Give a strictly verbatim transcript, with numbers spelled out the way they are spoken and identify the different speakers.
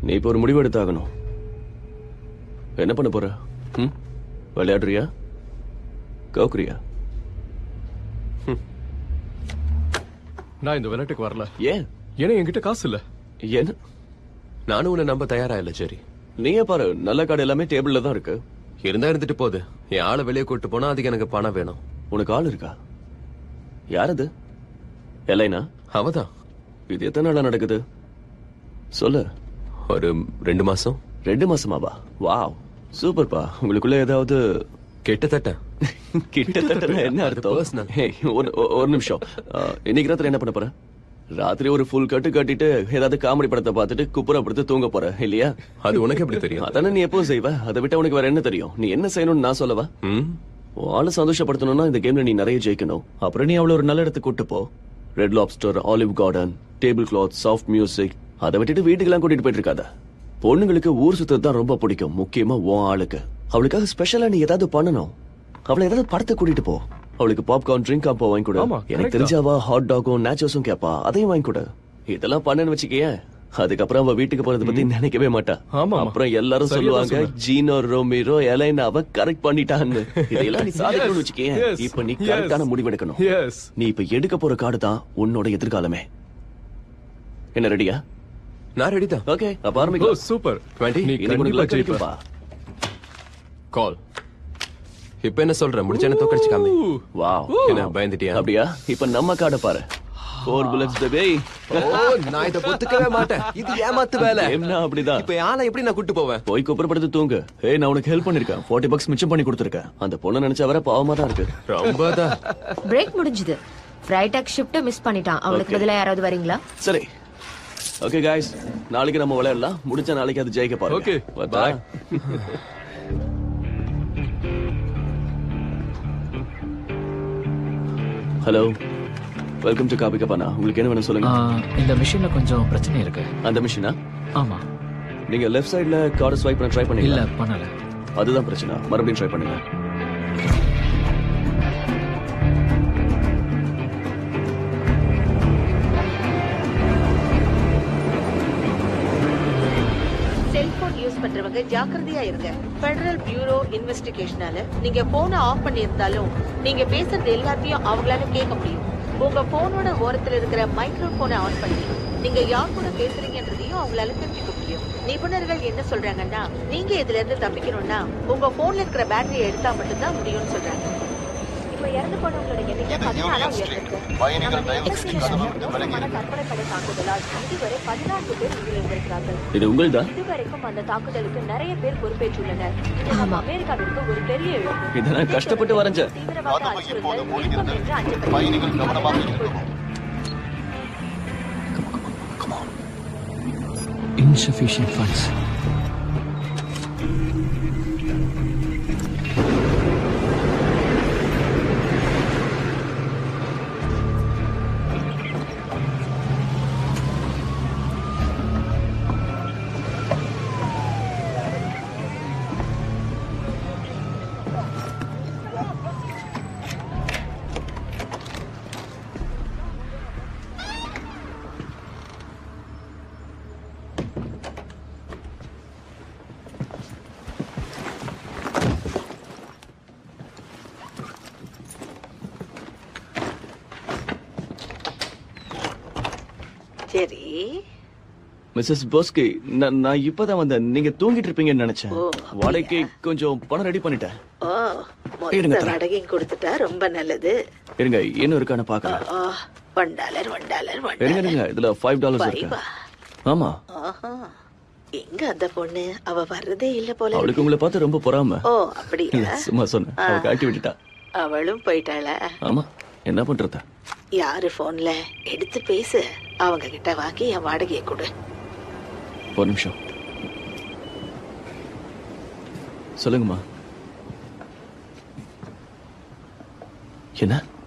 Speaker 1: நீ இப்ப ஒரு முடிவு எடுத்தாகணும். என்ன பண்ண போற? ம்? விளையாடுறியா கவுக்குறியா?
Speaker 2: நான் இந்த விளையாட்டுக்கு வரல.
Speaker 1: ஏன்?
Speaker 2: ஏன்னா என்கிட்ட காசு இல்ல.
Speaker 1: என்ன?
Speaker 3: நானும் உன்னை நம்ப தயாரா இல்ல சரி.
Speaker 1: நீயே பாரு, நல்ல கார்டு எல்லாமே டேபிள்ல தான் இருக்கு.
Speaker 3: இருந்தா இருந்துட்டு போகுது. என் ஆளை வெளியே கூட்டு போனா அதுக்கு எனக்கு பணம் வேணும்.
Speaker 1: உனக்கு ஆள் இருக்கா? யார் அது? எலைனா?
Speaker 3: அவதான்.
Speaker 1: இது எத்தனை நாளா நடக்குது சொல்லு.
Speaker 3: ஒரு ரெண்டு மாசம்.
Speaker 1: ரெண்டு மாசமாவா? வாவ், சூப்பர்ப்பா. உங்களுக்குள்ள ஏதாவது?
Speaker 3: கிட்டத்தட்ட.
Speaker 1: கிட்டத்தட்ட என்ன அர்த்தம்? ஒரு நிமிஷம். இன்னைக்கு ராத்திரி என்ன பண்ண போற? ராத்திரி ஒரு ஃபுல் கட்டு கட்டிட்டு ஏதாவது காமெடி படத்தை பார்த்துட்டு குப்புறப்படுத்து தூங்க போற இல்லையா?
Speaker 3: அது உனக்கு எப்படி தெரியும்?
Speaker 1: அதானே நீ எப்பவும் செய்வ. அதை விட்டு உனக்கு வேற என்ன தெரியும்? நீ என்ன செய்யணும்னு நான் சொல்லவா? ஆளை சந்தோஷப்படுத்தணும்னா இந்த கேம்ல நீ நிறைய ஜெயிக்கணும். அப்புறம் நீ அவளை ஒரு நல்ல இடத்துக்கு கூட்டு போ. Red Lobster, Olive Garden, table cloth, soft music. அதை விட்டுட்டு வீட்டுக்கெல்லாம் கூட்டிட்டு போயிட்டு இருக்காத. பொண்ணுங்களுக்கு ஊர் சுத்தது தான் ரொம்ப பிடிக்கும், முக்கியமா உன் ஆளுக்கு. அவளுக்காக ஸ்பெஷலா நீ ஏதாவது பண்ணணும். அவளை ஏதாவது படத்தை கூட்டிட்டு போ. அவளுக்கு பாப்கார்ன், ட்ரிங்க் காம்போ வாங்கி கொடு. எனக்கு தெரிஞ்சாவா ஹாட் டாகும் நேச்சோஸும் கேப்பா, அதையும் வாங்கி கொடு. இதெல்லாம் பண்ணன்னு வச்சுக்கேன், அதுக்கப்புறம் அவ வீட்டுக்கு போறதை பத்தி நினைக்கவே மாட்டா. அப்புறம் எல்லாரும் சொல்லுவாங்க ஜீனோ ரோமிரோ எலைனாவை கரெக்ட் பண்ணிட்டான்னு. இதெல்லாம் நீ சாதிக்கணும்னு வச்சுக்கேன். இப்ப நீ கரெக்டான முடிவெடுக்கணும். நீ இப்ப எடுக்க போற கார்டு தான் உன்னோட எதிர்காலமே. என்ன ரெடியா?
Speaker 3: நான் ரெடி தான்.
Speaker 1: ஓகே, அப்ப ஆரம்பிக்கலாம்.
Speaker 2: சூப்பர்.
Speaker 3: நீ கண்டிப்பா ஜெயிப்பா. கால். இப்ப என்ன சொல்ற? முடிச்ச என்ன தோக்கடிச்சு காமி.
Speaker 1: வாவ்,
Speaker 3: என்ன பயந்துட்டியா?
Speaker 1: அப்படியா? இப்ப நம்ம கார்டை பாரு. Four bullets baby.
Speaker 3: ஓ, நான் இத பொத்துக்கவே மாட்டேன். இது ஏமாத்து வேலை.
Speaker 1: என்ன அப்படிதான்.
Speaker 3: இப்ப ஆளை எப்படி நான் கூட்டி போவேன்?
Speaker 1: போய் குப்புறப்படுத்து தூங்கு. ஏய், நான் உனக்கு ஹெல்ப் பண்ணிருக்கேன். நாற்பது பக்ஸ் மிச்சம் பண்ணி கொடுத்துருக்கேன். அந்த பொண்ணு நினைச்சா வர பாவமா தான் இருக்கு.
Speaker 3: ரொம்பதான்.
Speaker 4: பிரேக் முடிஞ்சது. ஃப்ரைடாக் ஷிஃப்ட் மிஸ் பண்ணிட்டான். அவளுக்கு பதிலா யாராவது வரீங்களா?
Speaker 1: சரி. ஓகே गाइस, நாளைக்கு நம்ம விளையாடலாம். முடிஞ்ச நாளைக்கு அது ஜெயிக்க பாருங்க.
Speaker 2: Okay,
Speaker 1: bye. Hello, welcome to Coffee Cabana. உங்களுக்கு என்ன வேணும் சொல்லுங்க.
Speaker 5: இந்த மிஷின்ல கொஞ்சம் பிரச்சனை இருக்கு.
Speaker 1: அந்த மிஷினா?
Speaker 5: ஆமா.
Speaker 1: நீங்க லெஃப்ட் சைடுல கார்டு ஸ்வைப் பண்ண ட்ரை பண்ணீங்க?
Speaker 5: இல்ல, பண்ணல.
Speaker 1: அதுதான் பிரச்சனை. மறுபடியும் ட்ரை பண்ணுங்க.
Speaker 6: செல்போன் யூஸ் பண்றவங்க ஜாக்கிரதையா இருங்க. ஃபெடரல் பியூரோ இன்வெஸ்டிகேஷனால நீங்க போனை ஆஃப் பண்ணியிருந்தாலும் நீங்க பேசுறது எல்லாத்தையும் அவங்களால கேட்க முடியும். உங்க போனோட ஓரத்துல இருக்கிற மைக்ரோபோனை ஆன் பண்ணி நீங்க யார் கூட பேசுறீங்கன்றதையும் அவங்களால தெரிஞ்சுக்க முடியும். நிபுணர்கள் என்ன சொல்றாங்கன்னா, நீங்க இதுல இருந்து தப்பிக்கணும்னா உங்க போன்ல இருக்கிற பேட்டரியை எடுத்தா மட்டும்தான் முடியும்னு சொல்றாங்க. இப்ப இறந்து போனவங்களோட எண்ணிக்கை பதினாலா உயர்ந்திருக்கு. கற்பனைப்படை தாக்குதலால் இதுவரை பதினான்கு பேர் உயிரிழந்திருக்கிறார்கள்.
Speaker 1: இது உங்கள்தான்?
Speaker 6: இதுவரைக்கும் அந்த தாக்குதலுக்கு நிறைய பேர் பொறுப்பேற்றுள்ளனர். அமெரிக்காவிற்கு ஒரு பெரிய இழப்பு.
Speaker 1: இதை நான் கஷ்டப்பட்டு வரைஞ்சேன்.
Speaker 6: தீவிரவாத அச்சுறுத்தல் இருக்கும் என்று அஞ்சப்படுகிறது.
Speaker 5: Insufficient funds.
Speaker 6: சரி
Speaker 1: மிஸ்ஸஸ் போஸ்கி, நான் நான் இப்பதான் வந்தேன். நீங்க தூங்கிட்டு இருப்பீங்கன்னு நினைச்சேன். வாடகைக்கு கொஞ்சம் பணம் ரெடி பண்ணிட்டேன்.
Speaker 6: ஓ, மொத்த வாடகையும் கொடுத்துட்டா ரொம்ப நல்லது.
Speaker 1: இருங்க, இன்னும் இருக்கான்னு பாக்கலாம்.
Speaker 6: One dollar one dollar one
Speaker 1: இருங்க இருங்க, இதுல ஃபைவ் டாலர்ஸ் இருக்கு. ஆமா.
Speaker 6: எங்க அந்த பொண்ணு? அவ வர்றதே இல்ல போல.
Speaker 1: அவளுக்கு உங்களை பார்த்து ரொம்ப பொறாம.
Speaker 6: ஓ, அப்படியா?
Speaker 1: சும்மா சொன்னேன். அவ காட்டி விட்டுட்டா.
Speaker 6: அவளும் போயிட்டாளா?
Speaker 1: ஆமா, என்ன பண்றத?
Speaker 6: யாரு போன்ல எடுத்து பேசு. அவங்க கிட்ட வாங்கி என் வாடகையை கொடு.
Speaker 1: ஒரு நிமிஷம். சொல்லுங்கம்மா. என்ன?